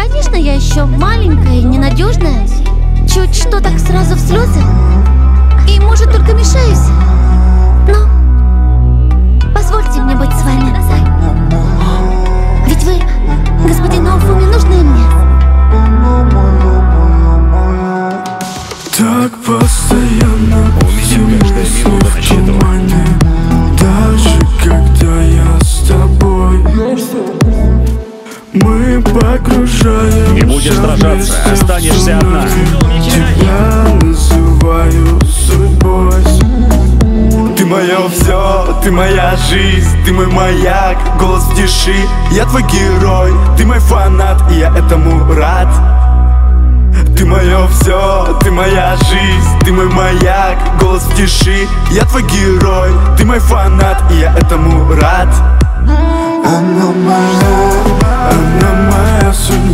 Конечно, я еще маленькая и ненадежная. Чуть что, так сразу в слезы. И, может, только мешаюсь. Но позвольте мне быть с вами. Ведь вы, господин Наофуми, нужны мне. Так постоянно У меня каждая минута на счету. Даже когда я с тобой, мы погружаемся. Не будешь сражаться, останешься одна. Тебя называю судьбой. Ты мое все, ты моя жизнь, ты мой маяк, голос в тиши. Я твой герой, ты мой фанат, и я этому рад. Ты мое все, ты моя жизнь, ты мой маяк, голос в тиши. Я твой герой, ты мой фанат, и я этому рад. Она моя судьба.